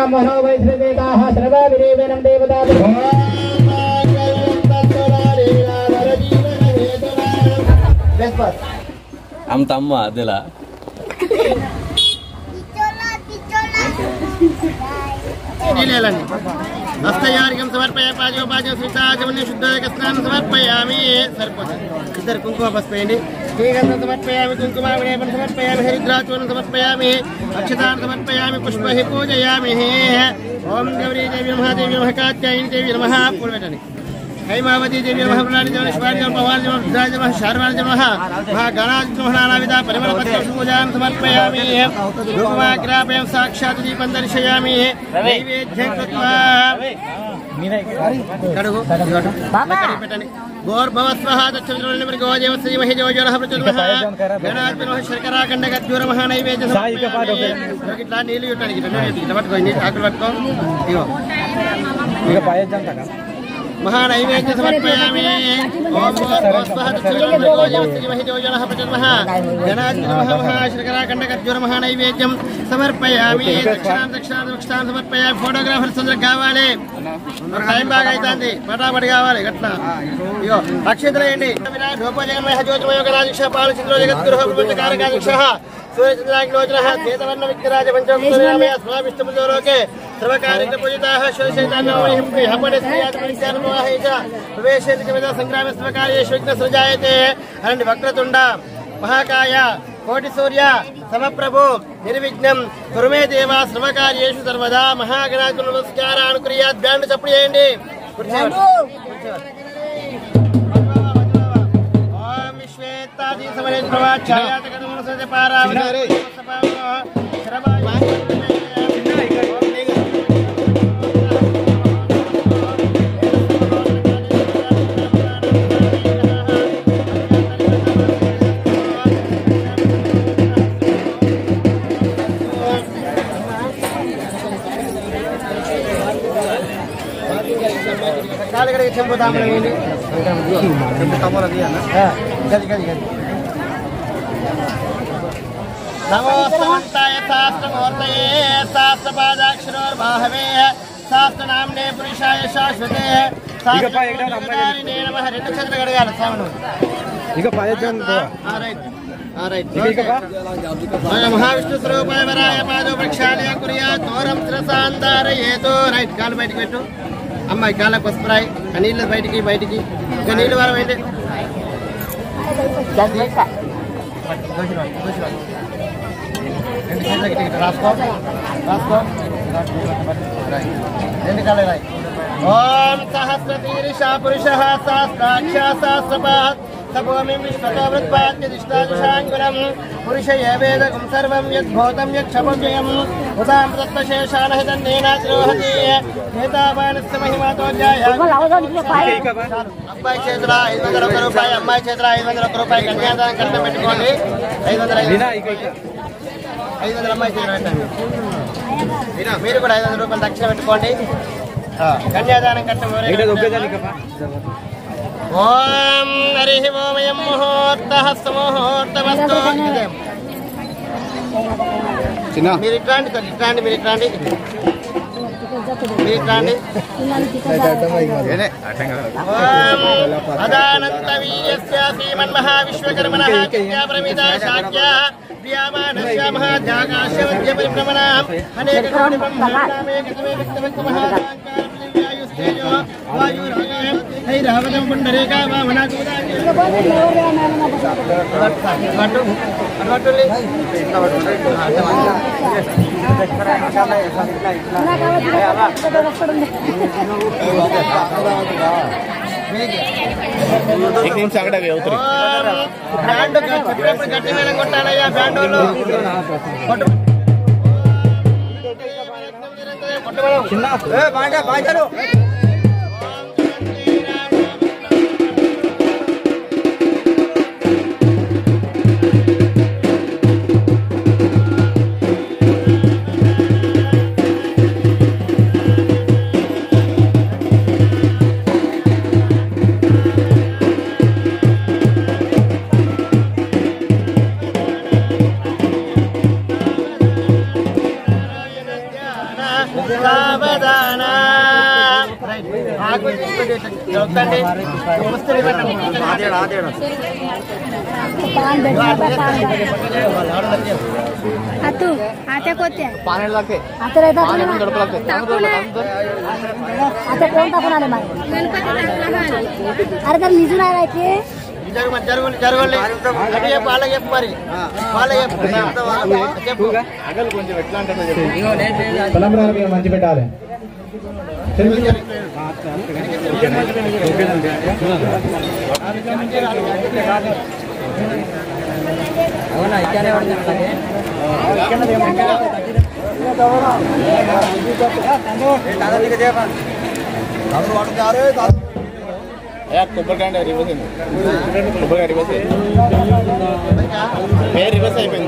ब्राह्मणो वैश्रवेदाः सर्वाभिरेवेनं देवताः am tamma adela नीलेलनि हस्तयार्घ्यं समर्पय पादोपाद्यं स्वीताचमन्य शुद्धस्नानं समर्पयामि सर्वदा इधर कुंकुम पस्पेंడి श्रीगंधं समर्पयामि कुंकुमावलेपनं समर्पयामि हरिद्राचूर्णं समर्पयामि अक्षतां समर्पयामि पुष्पैः पूजयामि ओम गौरी देवी महादेवी नमः कात्यायनी देवी नमः पूर्वटनि हैमावती देवी नमः प्रणानि नमः शिवाय नमः भवानी नमः रुद्राय नमः शारवाय नमः महागणाय नमः नानाविध परिमलपत्र पूजां समर्पयामि धूपमाग्रापयं साक्षात् दीपं दर्शयामि नैवेद्यं कृत्वा कड़गु लकड़ी पेटनि गौर्भवस्वः दक्षिणोर्निमृगोजेव श्रीमहि जोजोरः प्रचुरः गणाधिपतिः शर्कराखण्ड गद्यूरमः नैवेद्य समर्पयामि इట్లా నీళ్ళు యుట్టడానికి ఇట్లా పట్టుకో నీ ఆకులు పట్టుకో ఇగో ఇక పాయజం తక महानैवेद्य समर्पयामि ओम भवस्वः दक्षिणोर्निमृगोजेव श्रीमहि जोजोरः प्रचुरः गणाधिपतिः महाशर्कराखण्ड गद्यूर महानैवेद्यं समर्पयामि दक्षिणां समर्पयामि फोटोग्राफर संदर కావాలి టైం బాగా అయితాంది పటాపటి కావాలి గట్ల ఇగో అక్షంతలేయండి ధూపజగన్మయ జ్యోతిమయ గణాధిక్ష పాల చంద్ర జగద్గురు ప్రపంచ కారకాధిక్ష सूर्यचंद्राग्निलोचनः श्वेतवर्ण विक्राज पंचमूर्तिनामे अस्माभिष्टमुदोलोके सर्वकार्येण पूजिताः शिवशैतान्यमहिं हपणस्त्रियात्मनित्यानुमोहः च प्रवेशेति कविता संग्रामे सर्वकार्येषु विघ्नसृजायते अनन्य वक्रतुण्ड महाकाय कोटिसूर्य समप्रभु निर्विघ्नं कुरु मे देवा सर्वकार्येषु सर्वदा महागणाधिपति नमस्कारान् कुर्यात् ब्यांड चप्पु చేయండి तादी समरे प्रवाह छाया तक नमस्ते से पारा काले कड़े चंपू दाम लेंगे चंपू तामो लगी है ना गदी गदी गदी नमो समन्ताय शास्त्रमूर्तये शास्त्रपादाक्षरोर्बाहवे शास्त्रनाम्ने पुरुषाय शाश्वते शास्त्रनाम्ने नमः రెండు చేతులు కడగాలి సామను ఇక పాయజం ఆ రైట్ మహావిష్ణు స్వరూపాయ వరాయ పాదో ప్రక్షాళయ కుర్యాత్ దూరం త్రసాందారయేతో రైట్ కాలు బయటికి పెట్టు అమ్మాయి కాళ్ళకు వస్తున్నాయి ఆ నీళ్ళు బయటికి ఇంకా నీళ్ళు వరం ఏంటి రెండు చేతులకి రాసుకో రెండు కాళ్ళు రాయి ఓం సహస్రశీర్ష పురుష సహస్రాక్ష సహస్రపాత్ సభూమిం విశ్వతో వృత్పాద్యదిష్టాదిశాంకురం పురుష ఏవేదకం సర్వం యద్భూతం యక్షపవ్యయం ఉదామృతశేషానహితన్నేనాద్రోహతి ఏతావానస్య మహిమాతో జాయ అబ్బాయి చేతుల 501 రూపాయలు అమ్మాయి చేతుల 501 రూపాయలు కన్యాదానం కట్ట పెట్టుకోండి 500 అమ్మాయి చేతులు పెట్టండి మీరు కూడా 500 రూపాయలు దక్షిణ పెట్టుకోండి కన్యాదానం కట్ట ఓం హరి ఓమయం ముహూర్తః సుముహూర్తమస్తు మీరు ఇట్లాంటి అదానంత వీర్యస్య శ్రీమన్మహావిశ్వకర్మణః కన్యాప్రమిదా శాక్యా ప్రియామానస్య మహాజాగాశ్యవద్య పరిభ్రమణాం అనేక కోటి బ్రహ్మాండామే గతమే విక్తవక్త మహాదాంకార పృథివ్యాయుస్తేజో వాయురాగం హైరావతం పుండరీకా వామనాకుదాయ एक निमिष आगड़ा गया उतरे బ్యాండ్ చెప్పినప్పుడు గట్టి మేళం కొట్టాలయ్యా బ్యాండ్ వాళ్ళు సావధాన ఆకు చెప్తండి आतू आते कोते पाणी लागते आता रहता गडप लागते आता कोण टाकून आले मार अरे तर निजून आहे की జరగండి అది వాళ్ళకి చెప్పు మరి వాళ్ళకి చెప్పు అగలు కొంచెం ఎట్లా అంటే తలంబ్రాలు మంచి పెట్టాలి అవునా ఇక్కడే పడుతుంది కొబ్బరికాయ రివర్స్ అయింది కొబ్బరికాయ రివర్స్ అయింది పేరు రివర్స్ అయిపోయింది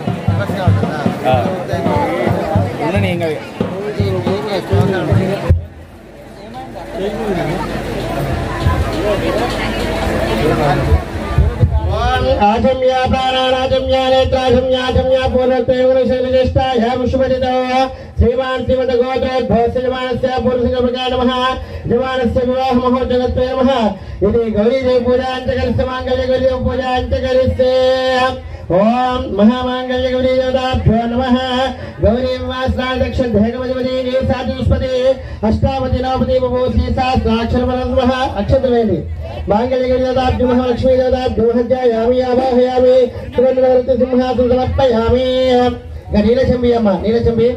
ఉండండి ఏం కాదు ఆజమ్యా ప్రాణానాజమ్యా నేత్రాజమ్యాజమ్యా పూర్వశైలజ్యేష్ఠాయాం శుభదితో శ్రీమాన్ శ్రీమత గోత్రోద్భవస్య జమానస్య పూర్వశంకరప్రకాయ నమః జమానస్య వివాహ మహోత్సవత్వే నమః ఇది గౌరీదేవి పూజాంచకరిస్తే మాంగళ్య గౌరీదేవి పూజాంచకరిస్తే ఓం మహామాంగళ్య గౌరీ దేవతాభ్యో నమః గౌరీ వాస్నాదక్షేగమధిపతి సాధుస్పతి అష్టావతి నవపతి బభూతి సహస్రాక్షరమనం నమః అక్షతవేది మాంగళ్య గౌరీ దేవతాభ్యో నమః లక్ష్మీ దేవతాభ్యో నమః ధ్యాయామి ఆవాహయామి సువర్ణవరత సింహాసనం సమర్పయామి నీలచంబి అమ్మ నీలచంబి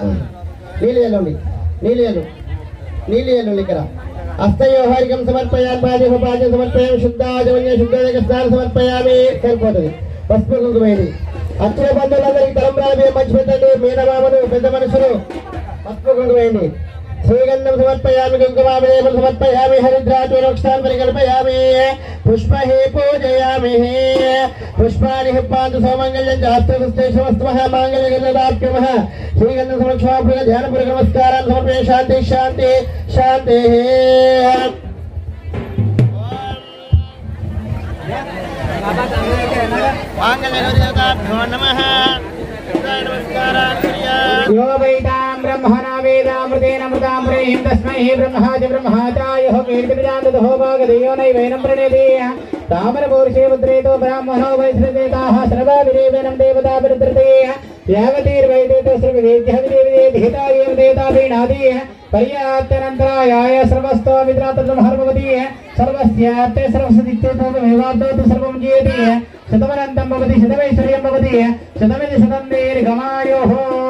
నీళ్ళు ఇక్కడ హస్తయోహారికం సమర్పయామి పాద్యం సమర్పయామి శుద్ధాజమన్య శుద్ధోదకస్నానం సమర్పయామి సరిపోతుంది పసుపు కుంకుమేది అచ్చిన బంధువులందరికీ తలంబ్రాలు బియ్యం మంచి పెట్టండి మీనమామలు పెద్ద మనుషులు పసుపు కుంకుమేది శ్రీగంధం సమర్పయామి కుంకుమాభిలేపం సమర్పయామి హరిద్రాక్షాన్ పరికల్పయామి పుష్పహే పూజయామి పుష్పాని హిప్పాంతు సౌమంగళ్యం చాస్తమస్తు మహామాంగళ్యగర్దాభ్యమః శ్రీగంధం సమక్షమాపృగ ధ్యానపూర్వక నమస్కారాన్ని సమర్పయ శాంతి శాంతి శాంతి మాంగళ్యగర్దాభ్యో నమః यो वैतां ब्रह्मणा वेदामृतेन प्रेहिं तस्मै ब्रह्माच ब्रह्माचार्यः कीर्तिविदान्ततो भागधेयो नैवेनं प्रणेति तामरपूर्षे पुत्रेतो ब्राह्मणो वैश्रदेताः सर्वाभिदेवेनं देवता प्रदृते यावतीर्वैदेतो सर्ववेद्यः विदेवदेधितायेव देवताभिनादि पर्याप्तनन्तरायाय सर्वस्तो विद्रातसंहर्भवति सर्वस्यार्थे सर्वसदित्यतो वेदार्थो सर्वं जीयति शतमनन्तं भवति शतमैश्वर्यं भवति शतमिति शतं दीर्घमायोः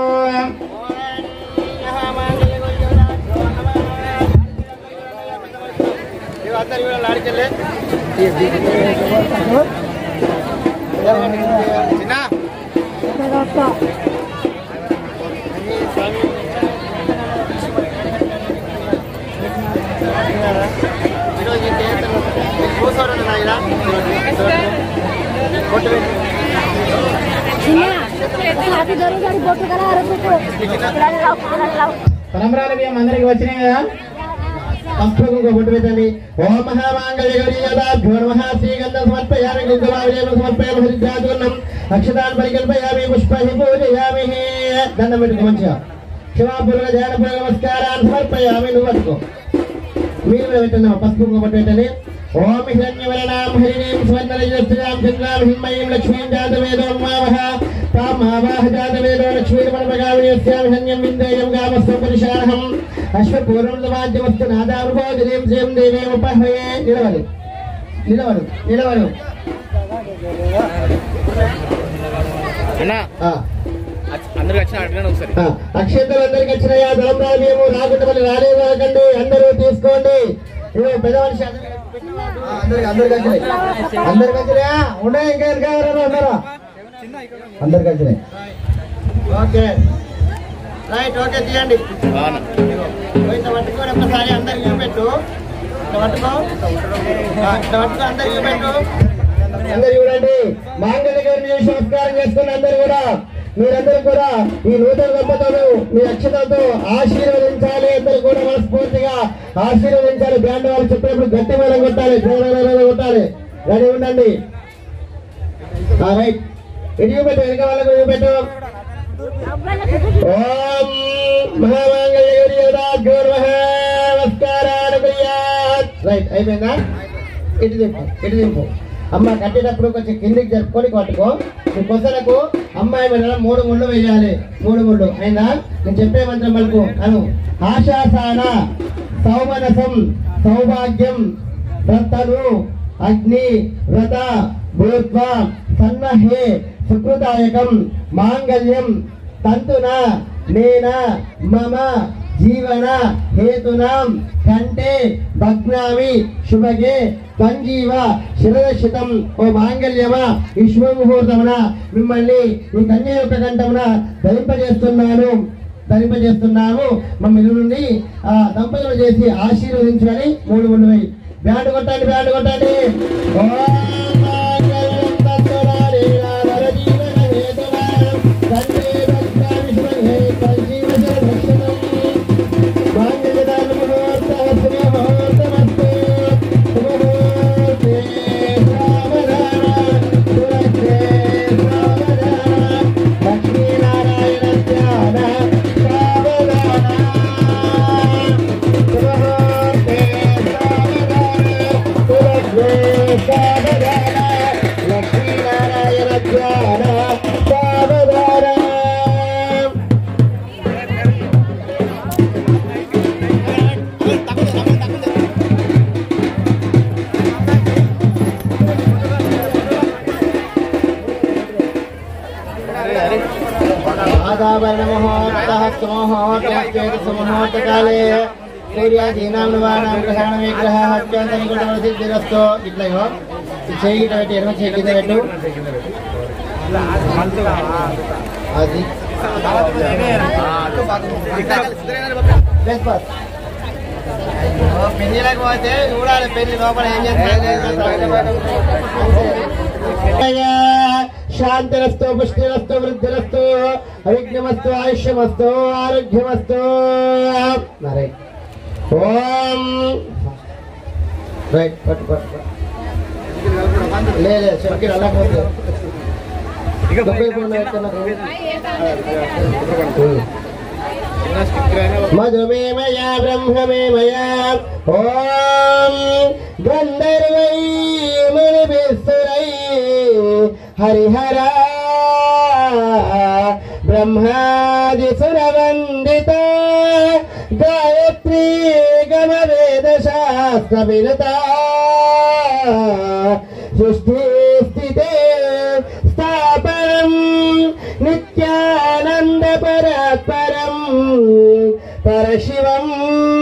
తలంబ్రాలు బియ్యం అందరికి వచ్చినాయి కదా పసుపు బొట్టు పెట్టండి ఓం మహామాంగళ్య గౌరీ దేవతాభ్యో నమః శ్రీగంధం సమర్పయామి కుంకుమాభిలేపం సమర్పయామి హరిద్రాచూర్ణం అక్షతాన్ పరికల్పయామి పుష్పహి పూజయామి దండం పెట్టుకో మంచిగా శివాపూర్వక ధ్యానపూర్వక నమస్కారాన్ని సమర్పయామి నువ్వు పట్టుకో మీరు పెట్టండి పసుపు బొట్టు పెట్టండి ఓం హిరణ్యవరణాం హరిణీం స్వర్ణరజస్యాం చంద్రాం హిమయీం లక్ష్మీం జాతవేదోం మావహ తామావాహ జాతవేదో లక్ష్మీర్మణపగామినిస్యాం హిరణ్యం విందేయం గామస్వం పరిశారహం అశ్వపూర్వం సమాజ్యమస్తు నాదారుభోజనీం శ్రీం దేవీం ఉపహ్వయే నిలవరు అందరికి వచ్చిన అడగండి ఒకసారి అక్షంతలు అందరికి వచ్చినాయా తలంబ్రాలు మేము రాకుండా మళ్ళీ రాలేదండి అందరూ తీసుకోండి పెద్ద మనిషి అందరికి వచ్చినాయా ఉన్నాయి ఇంకా ఎవరైనా ఉన్నారా అందరికి వచ్చినాయి ఓకే రైట్ ఓకే తీయండి పట్టుకోండి ఒక్కసారి అందరికి చూపెట్టు పట్టుకో అందరికి చూపెట్టు అందరు చూడండి మాంగళ్య గారిని నమస్కారం చేసుకుని అందరు కూడా మీరందరూ కూడా ఈ నూతన దంపతులు మీ అక్షతతో ఆశీర్వదించాలి అందరూ కూడా మనస్ఫూర్తిగా ఆశీర్వదించాలి బ్యాండ్ వాళ్ళు చెప్పినప్పుడు గట్టి మేళం కొట్టాలి కొట్టాలి రెడీ ఉండండి రైట్ ఇటు పెట్టు వెనక వాళ్ళకు పెట్టు ఓం మహామాంగళ్య అయిపోయిందా? ఇటు దింపు అమ్మ. కట్టేటప్పుడు కొంచెం కిందికి జరుపుకొని కొట్టుకో. ఈ కొసలకు అమ్మాయి మీద 3 ముళ్ళు వేయాలి. 3 ముళ్ళు అయిందా? నేను చెప్పే మంత్రం మలుపు అను. ఆశాసాన సౌమనసం సౌభాగ్యం రతను అగ్ని వ్రత భూత్వ సన్నహే సుకృతాయకం మాంగళ్యం తంతున నేన మమ జీవన హేతునాం కంటే భగ్నామి శుభగే సంజీవ శిరదశితం. ఓ మాంగళ్యమ ఈ శుభముహూర్తమున మిమ్మల్ని ఈ కన్య యొక్క కంఠమున ధరింపజేస్తున్నాము. మమ్మ ఇల్లు నుండి ఆ దంపతులు చేసి ఆశీర్వదించుకొని 3 ముళ్ళు వేయి. బ్యాండ్ కొట్టండి. కాలే సూర్యాదీనాం నివారణం గ్రహణ విగ్రహ అత్యంత నికటవర్తిరస్తో. ఇట్లా చేయి పెట్టి ఎడమ చేయి కింద పెట్టు. అది పెళ్లిలకు పోతే చూడాలి పెళ్లి లోపల ఏం చేస్తారు. శాంతిరస్తు పుష్టిరస్తు వృద్ధిరస్తు అవిఘ్నమస్తు ఆయుష్యమస్తు ఆరోగ్యమస్తు. ఓం రైట్ పట్టు లేదు చెక్కి వెళ్ళకపోతే మధుమేమయ బ్రహ్మమేమయ. ఓం గంధర్వై మునిభిస్తురై హరిహర బ్రహ్మాది సురవందిత గాయత్రీ గమ వేద శాస్త్ర వినుత సృష్టి స్థితే స్థాపనం నిత్యానంద పరాత్పరం పరశివం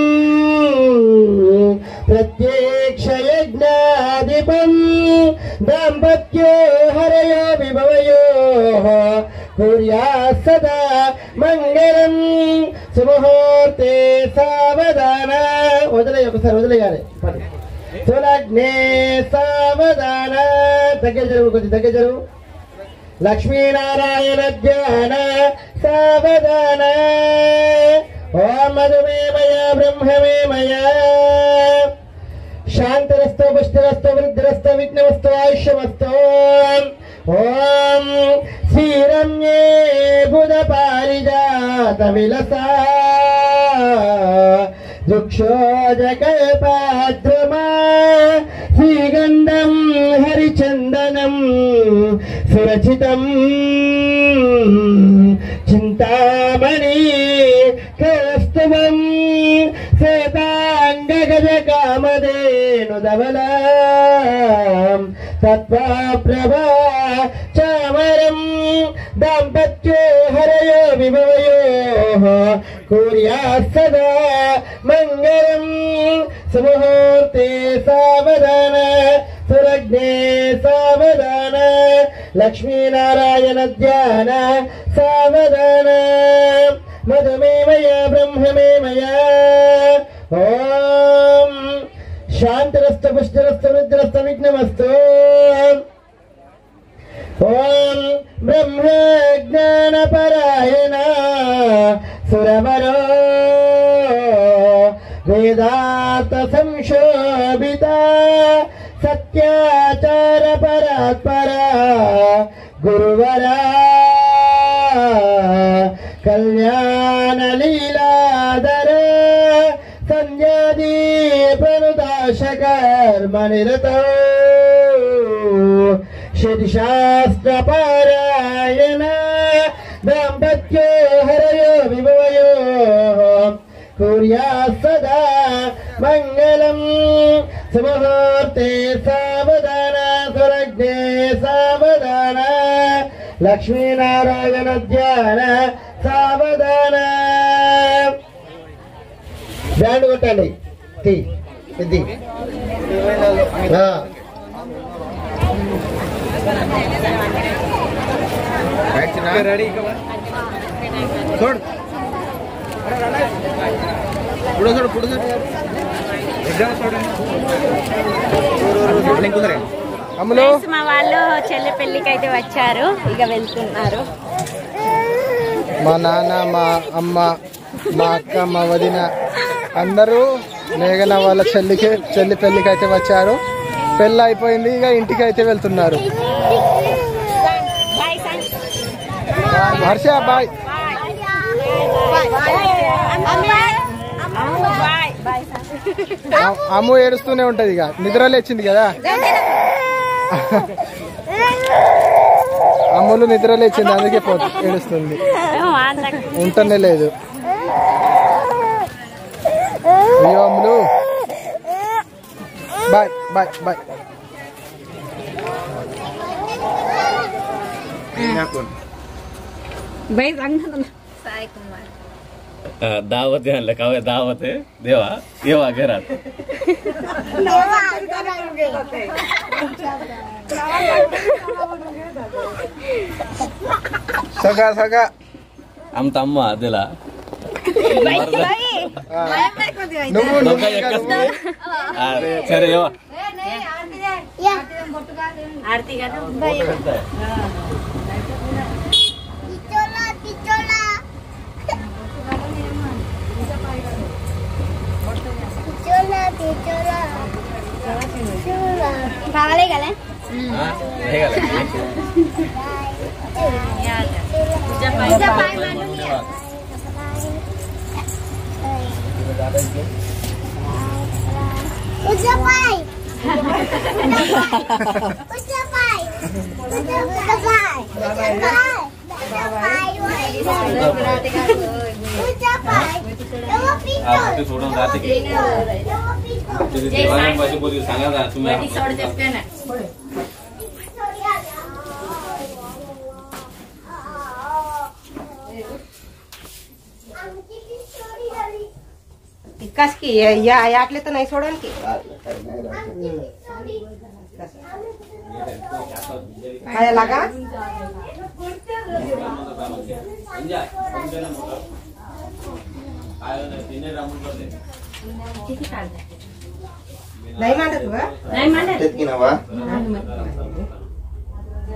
ప్రత్యక్ష యజ్ఞాధిపం దాంపత్యో హరయో విభవయో కుర్యాత్ సదా మంగళం. శుభముహూర్తే సావధాన. వదిలేయాలి. సులగ్నే సావధాన. దగ్గర జరుగు. లక్ష్మీనారాయణ ధ్యాన సావధాన. ఓం మధుమేమయ బ్రహ్మమేమయ. శాంతిరస్తు పుష్టిరస్తు వృద్ధిరస్తు విఘ్నమస్తు ఆయుష్యమస్తు. ఓం శ్రీరమ్యే బుధ పారిజాత విలసా దుక్షోజకల్పాద్రుమా శ్రీగంధం హరిచందనం సురచితం చింతామణి కౌస్తుభం శ్వేతాంగగజ కామధేనుధవలాం తత్వప్రభా చామరం దాంపత్యో హరయో విభవయో కుర్యాత్ సదా మంగళం. శుభముహూర్తే సావధాన. సులగ్నే సావధాన. లక్ష్మీనారాయణ ధ్యాన సావధాన. మధుమేమయ బ్రహ్మమేమయ. ఓం శాంతిరస్తు పుష్టిరస్తు వృద్ధిరస్తు విఘ్నమస్తు. ఓం బ్రహ్మ జ్ఞాన పరాయణ సురవరో వేదాంత సంశోభిత సత్యాచార పరాత్పర గురువరా కళ్యాణ లీలాధర సంధ్యాదీ ప్రణుదా शकर्मनिरतौ श्रुतिशास्त्रपारायण दाम्पत्यो हरयो विभवयो कुर्यात् सदा मङ्गलम् सुमुहूर्ते सावधान सुरग्ने सावधान लक्ष्मीनारायण ध्यान सावधान బ్యాండ్ కొట్టండి ఇది రెడీ మా వాళ్ళు చెల్లి పెళ్లికి అయితే వచ్చారు, ఇక వెళ్తున్నారు. మా నాన్న, మా అమ్మ, మా అక్క, మా వదిన అందరూ మేఘన వాళ్ళ చెల్లి పెళ్లికి అయితే వచ్చారు. పెళ్ళి అయిపోయింది, ఇక ఇంటికి అయితే వెళ్తున్నారు. హర్ష బాయ్. అమ్ము ఏడుస్తూనే ఉంటది, ఇక నిద్ర లేచింది కదా. అమ్ములు నిద్ర లేచింది, అందుకే ఏడుస్తుంది, ఉంటనే లేదు. అయ్యో Ammulu bye bye bye. Sai Kumar दावत आहे का दावत आहे देवा येवा घरात सगळा सगळा आमचा अम्मा दिला సరే ఆర్తి కదా కావాలి కదా सोडून जाते की देवाला पाहिजे बोली सांगा ना तुम्ही सोड देते ना कस की या यातले तर नाही सोडन की काय लागा नाही मांडत वा नाही मांडत की नवा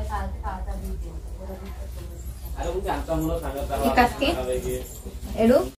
कस की एडू